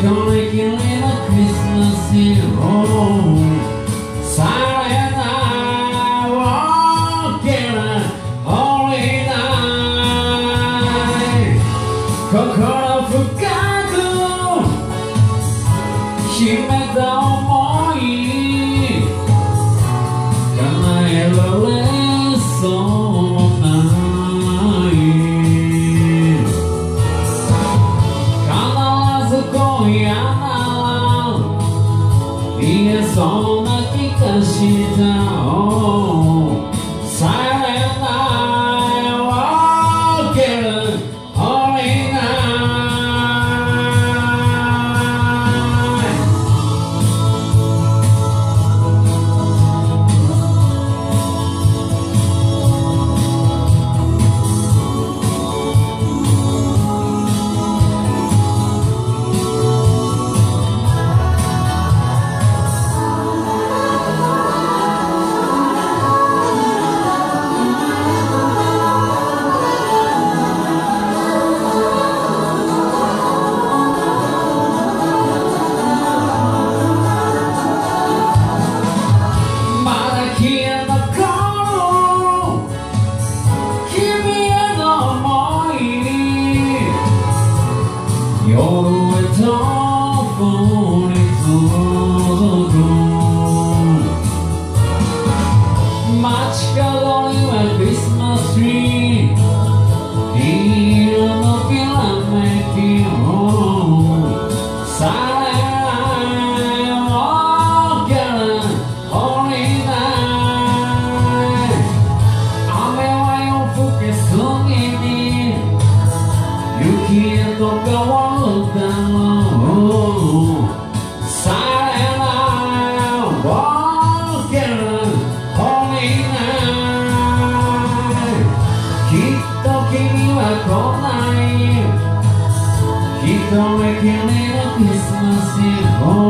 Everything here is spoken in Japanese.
れきりのクリスマスイブされないわけない降りない心深く秘めた想い叶えられそうもない必ず今夜なら言えそうな気がしたされないわけない降り夜へと降り続く街角にはクリスマスツリー黄色のきらめきをされないわけない降りない雨は夜更けすぎに雪へと変わるだろうされないわけない降りないきっと君は来ない一人きりのクリスマスイブ